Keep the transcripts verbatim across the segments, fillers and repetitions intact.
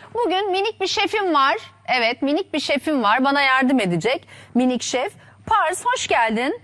Bugün minik bir şefim var. Evet, minik bir şefim var. Bana yardım edecek. Minik şef. Pars, hoş geldin.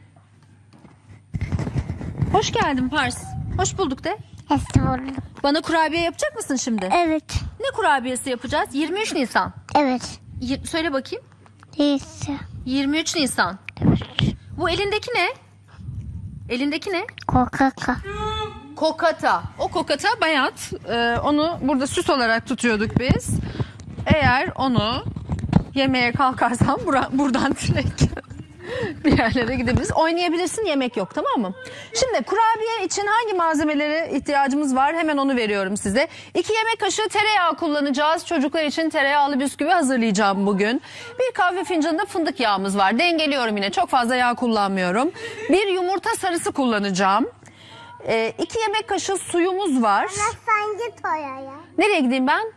Hoş geldin Pars. Hoş bulduk de. Estağfurullah. Bana kurabiye yapacak mısın şimdi? Evet. Ne kurabiyesi yapacağız? yirmi üç Nisan. Evet. Y- söyle bakayım. Neyse. yirmi üç Nisan. Evet. Bu elindeki ne? Elindeki ne? Kokaka. Kokata. O kokata bayat. Ee, onu burada süs olarak tutuyorduk biz. Eğer onu yemeye kalkarsan bura, buradan direkt bir yerlere gidebiliriz. Oynayabilirsin, yemek yok, tamam mı? Şimdi kurabiye için hangi malzemelere ihtiyacımız var? Hemen onu veriyorum size. iki yemek kaşığı tereyağı kullanacağız. Çocuklar için tereyağlı bisküvi hazırlayacağım bugün. Bir kahve fincanında fındık yağımız var. Dengeliyorum yine. Çok fazla yağ kullanmıyorum. Bir yumurta sarısı kullanacağım. Ee, iki yemek kaşığı suyumuz var. Sen git oraya. Nereye gideyim ben?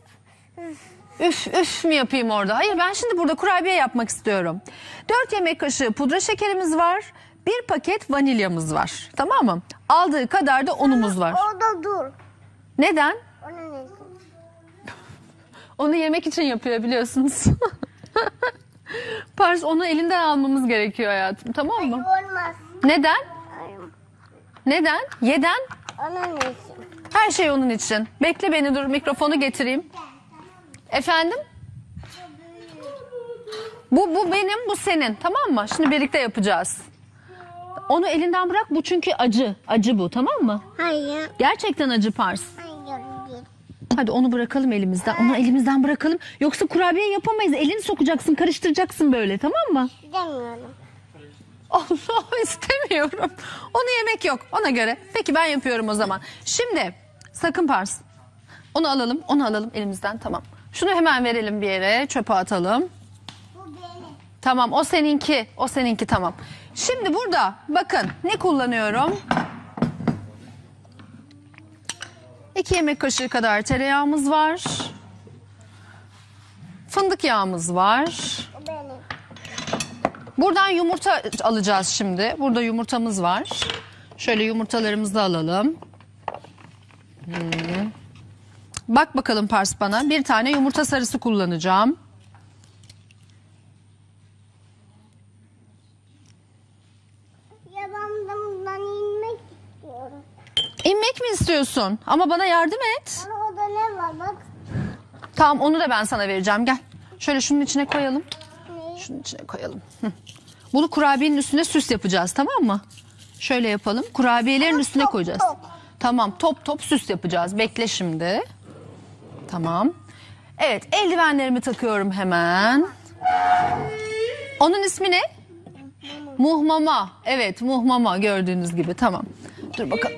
Üf üf mi yapayım orada? Hayır, ben şimdi burada kurabiye yapmak istiyorum. dört yemek kaşığı pudra şekerimiz var. Bir paket vanilyamız var. Tamam mı? Aldığı kadar da unumuz var. Orada dur. Neden? Onu ne? Onu yemek için yapıyor, biliyorsunuz. Pars, onu elinden almamız gerekiyor hayatım. Tamam mı? Olmaz. Neden? Neden? Yeden? Onu ne? Her şey onun için. Bekle beni, dur mikrofonu getireyim. Efendim? Bu, bu benim, bu senin. Tamam mı? Şimdi birlikte yapacağız. Onu elinden bırak, bu çünkü acı. Acı bu, tamam mı? Hayır. Gerçekten acı Pars. Hayır değil. Hadi onu bırakalım elimizden. Onu elimizden bırakalım. Yoksa kurabiye yapamayız. Elini sokacaksın, karıştıracaksın böyle, tamam mı? Demiyorum. Allah, istemiyorum. Onu yemek yok ona göre. Peki ben yapıyorum o zaman. Şimdi sakın Pars. Onu alalım, onu alalım elimizden, tamam. Şunu hemen verelim bir yere, çöpe atalım. Bu benim. Tamam, o seninki, o seninki, tamam. Şimdi burada bakın ne kullanıyorum. iki yemek kaşığı kadar tereyağımız var. Fındık yağımız var. Bu benim. Buradan yumurta alacağız şimdi. Burada yumurtamız var. Şöyle yumurtalarımızı alalım. Hmm. Bak bakalım Pars bana. Bir tane yumurta sarısı kullanacağım. Ya ben de bundan inmek istiyorum. İnmek mi istiyorsun? Ama bana yardım et. Ama orada ne var bak. Tamam, onu da ben sana vereceğim. Gel. Şöyle şunun içine koyalım. Ne? Şunun içine koyalım. Hı. Bunu kurabiyenin üstüne süs yapacağız, tamam mı? Şöyle yapalım. Kurabiyelerin Ama üstüne top koyacağız. top. Tamam, top top süs yapacağız. Bekle şimdi. Tamam. Evet, eldivenlerimi takıyorum hemen. Onun ismi ne? Muhmama. Evet, muhmama, gördüğünüz gibi. Tamam. Dur bakalım.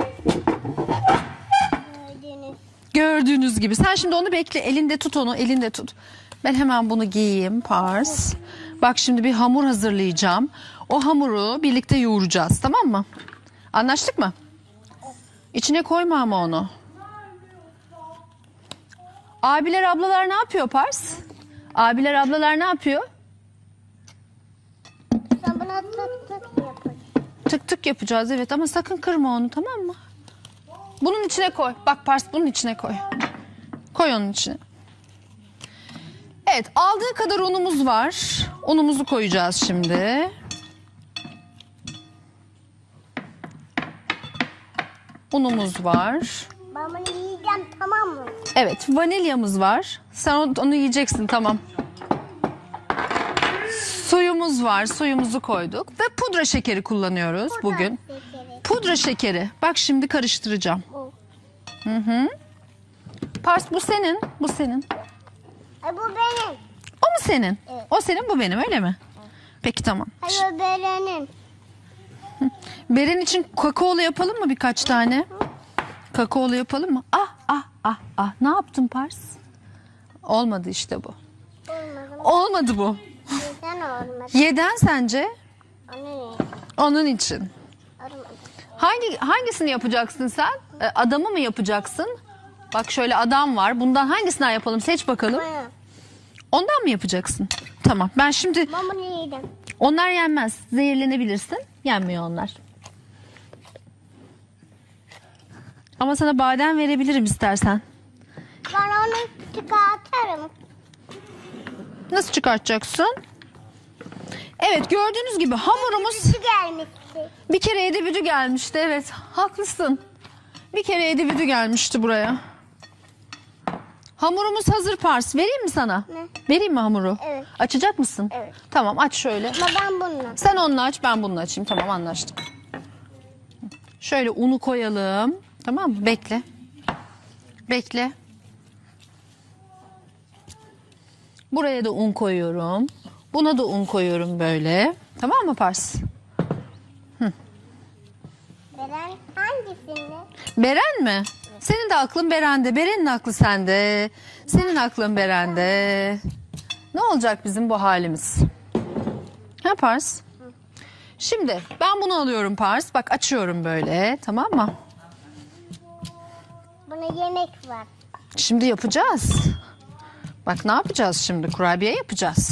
Gördünüz. Gördüğünüz gibi. Sen şimdi onu bekle. Elinde tut onu. Elinde tut. Ben hemen bunu giyeyim Pars. Bak şimdi bir hamur hazırlayacağım. O hamuru birlikte yoğuracağız. Tamam mı? Anlaştık mı? İçine koyma ama onu. Abiler ablalar ne yapıyor Pars? Abiler ablalar ne yapıyor? Sen buna tık tık yapın. Tık tık yapacağız, evet, ama sakın kırma onu, tamam mı? Bunun içine koy. Bak Pars, bunun içine koy. Koy onun içine. Evet, aldığı kadar unumuz var. Unumuzu koyacağız şimdi. Unumuz var. Ben bunu yiyeceğim, tamam mı? Evet, vanilyamız var. Sen onu, onu yiyeceksin, tamam. Suyumuz var. Suyumuzu koyduk. Ve pudra şekeri kullanıyoruz bugün. Şekeri. Pudra şekeri. Bak şimdi karıştıracağım. Bu. Hı hı. Pars, bu senin. Bu senin. Ay bu benim. O mu senin? Evet. O senin, bu benim, öyle mi? Peki, tamam. Ay bu benim. Beren için kakaolu yapalım mı birkaç tane? Kakaolu yapalım mı? Ah ah ah ah. Ne yaptın Pars? Olmadı işte bu. Olmadı. Olmadı bu. Neden olmadı? Yeden sence? Onu ne? Onun için. Olmadı. Hangi hangisini yapacaksın sen? Ee, adamı mı yapacaksın? Bak şöyle adam var. Bundan hangisinden yapalım? Seç bakalım. Ha, Ondan mı yapacaksın? Tamam. Ben şimdi ben bunu yedim. onlar yenmez. Zehirlenebilirsin. Yenmiyor onlar. Ama sana badem verebilirim istersen. Ben onu çıkartırım. Çıkartıyorum. Nasıl çıkartacaksın? Evet, gördüğünüz gibi hamurumuz Su gelmişti. bir kere edibüdü gelmişti. Evet, haklısın. Bir kere edibüdü gelmişti buraya. Hamurumuz hazır Pars. Vereyim mi sana? Ne? Vereyim mi hamuru? Evet. Açacak mısın? Evet. Tamam, aç şöyle. Ama ben bununla. Sen onunla aç, ben bununla açayım. Tamam, anlaştık. Şöyle unu koyalım. Tamam mı? Bekle. Bekle. Buraya da un koyuyorum. Buna da un koyuyorum böyle. Tamam mı Pars? Beren hangisini? Beren mi? Senin de aklın Beren'de. Beren'in aklı sende. Senin aklın Beren'de. Ne olacak bizim bu halimiz? Ha Pars? Şimdi ben bunu alıyorum Pars. Bak açıyorum böyle. Tamam mı? Buna yemek var. Şimdi yapacağız. Bak ne yapacağız şimdi? Kurabiye yapacağız.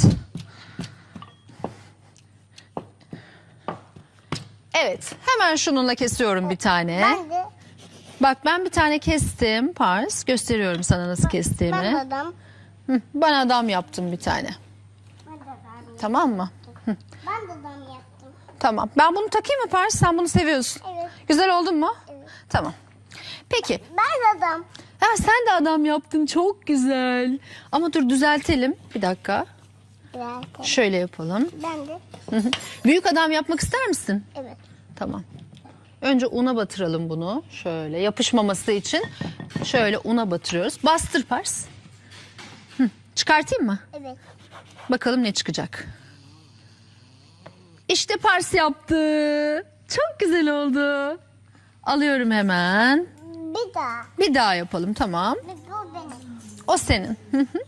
Evet. Hemen şununla kesiyorum bir tane. Ben de Bak ben bir tane kestim Pars. Gösteriyorum sana nasıl kestiğimi. ben adam. Hı, ben adam yaptım bir tane. Ben de adam. Tamam mı? Ben de adam yaptım. Tamam. Ben bunu takayım mı Pars? Sen bunu seviyorsun. Evet. Güzel oldun mu? Evet. Tamam. Peki. Ben de adam. Ha, sen de adam yaptın. Çok güzel. Ama dur düzeltelim. Bir dakika. Evet. Şöyle yapalım. Ben de. Hı hı. Büyük adam yapmak ister misin? Evet. Tamam. Önce una batıralım bunu. Şöyle yapışmaması için şöyle una batırıyoruz. Bastır Pars. Hı. Çıkartayım mı? Evet. Bakalım ne çıkacak. İşte Pars yaptı. Çok güzel oldu. Alıyorum hemen. Bir daha. Bir daha yapalım tamam. Bir bu benim. O senin. Hı hı.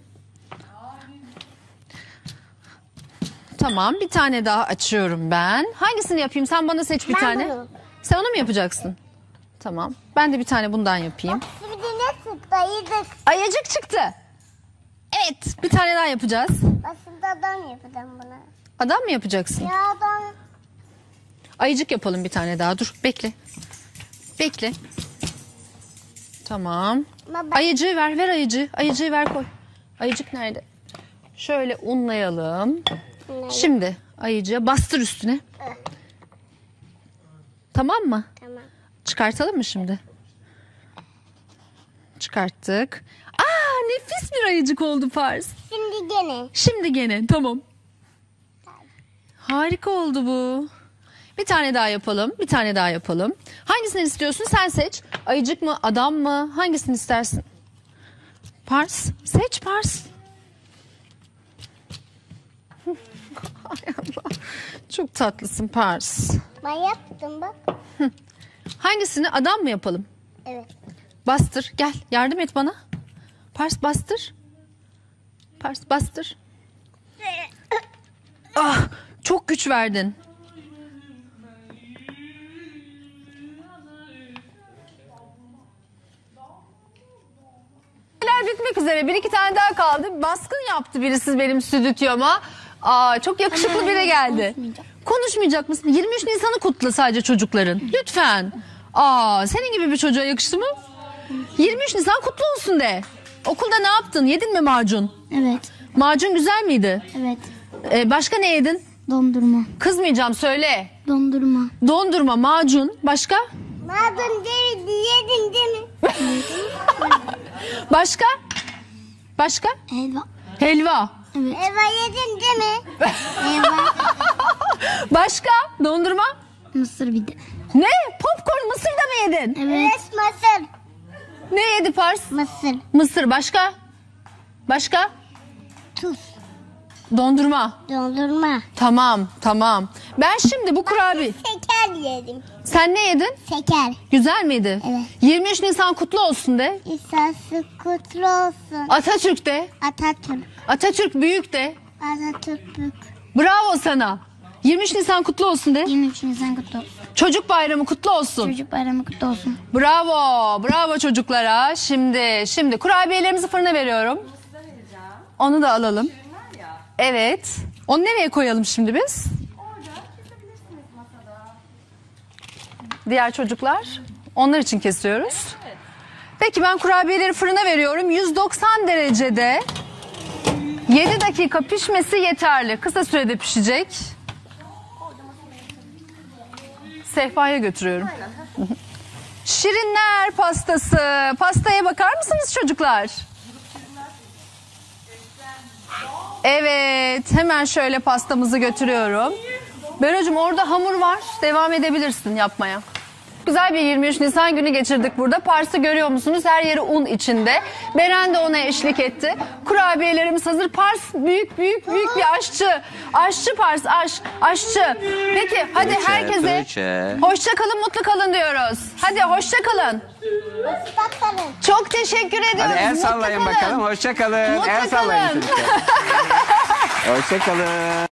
Tamam bir tane daha açıyorum ben. Hangisini yapayım? Sen bana seç bir Ben tane. bunu. Sen onu mu yapacaksın? Tamam. Ben de bir tane bundan yapayım. Şimdi ne çıktı? Ayıdık. Ayıcık çıktı. Evet bir tane daha yapacağız. Aslında adam yapacağım buna. Adam mı yapacaksın? Ya adam. Ayıcık yapalım bir tane daha. Dur bekle. Bekle. Tamam. Ama ben Ayıcığı ver. Ver ayıcığı. Ayıcığı ver koy. Ayıcık nerede? Şöyle unlayalım. bunları- Şimdi ayıcığa bastır üstüne. Eh, Tamam mı? Tamam. Çıkartalım mı şimdi? Çıkarttık. Aa nefis bir ayıcık oldu Pars. Şimdi gene. Şimdi gene tamam. Harika oldu bu. Bir tane daha yapalım. Bir tane daha yapalım. Hangisini istiyorsun? Sen seç. Ayıcık mı? Adam mı? Hangisini istersin? Pars. Seç Pars. Ay Allah. Çok tatlısın Pars. Ben yaptım bak. Hangisini? Adam mı yapalım? Evet. Bastır. Gel. Yardım et bana. Pars bastır. Pars bastır. Ah, çok güç verdin. Bitmek üzere. Bir iki tane daha kaldı. Baskın yaptı birisi benim stüdyoma. Aa, çok yakışıklı biri geldi. Konuşmayacak mısın? yirmi üç Nisan'ı kutla sadece çocukların. Lütfen. Aa, senin gibi bir çocuğa yakıştı mı? yirmi üç Nisan kutlu olsun de. Okulda ne yaptın? Yedin mi macun? Evet, Macun güzel miydi? evet. Ee, başka ne yedin? Dondurma. Kızmayacağım söyle. Dondurma. Dondurma, macun. Başka? Madem dedi yedin değil mi? Başka? Başka? Helva. Helva. Evet. Eva yedin değil mi? Eva. Başka? Dondurma. Mısır bir de. Ne? Popcorn mısır da mı yedin? Evet. Evet mısır. Ne yedi Pars? Mısır. Mısır. Başka? Başka? Tuz. Dondurma. Dondurma. Tamam, tamam. Ben şimdi bu kurabiye... Şeker yedim. Sen ne yedin? Şeker. Güzel miydi? Evet. yirmi üç Nisan kutlu olsun de. İsası kutlu olsun. Atatürk de. Atatürk. Atatürk büyük de. Atatürk büyük. Bravo sana. yirmi üç Nisan kutlu olsun de. yirmi üç Nisan kutlu olsun. Çocuk bayramı kutlu olsun. Çocuk bayramı kutlu olsun. Bravo. Bravo çocuklara. Şimdi şimdi kurabiyelerimizi fırına veriyorum. Onu da alalım. Evet. Onu nereye koyalım şimdi biz? Diğer çocuklar. Onlar için kesiyoruz. Peki ben kurabiyeleri fırına veriyorum. yüz doksan derecede yedi dakika pişmesi yeterli. Kısa sürede pişecek. Sehpaya götürüyorum. Şirinler pastası. Pastaya bakar mısınız çocuklar? Evet, hemen şöyle pastamızı götürüyorum. Beracığım orada hamur var. Devam edebilirsin yapmaya. Güzel bir yirmi üç Nisan günü geçirdik burada. Pars'ı görüyor musunuz? Her yeri un içinde. Beren de ona eşlik etti. Kurabiyelerimiz hazır. Pars büyük büyük büyük bir aşçı. Aşçı Pars, aş, aşçı. Peki hadi Tuğçe, herkese Tuğçe. hoşça kalın, mutlu kalın diyoruz. Hadi hoşça kalın. Bakalım. Çok teşekkür ediyoruz. Hadi el Mutlu sallayın kalın. bakalım. Hoşça kalın. Mutlu El sallayın kalın. çocuklar. Hoşça kalın.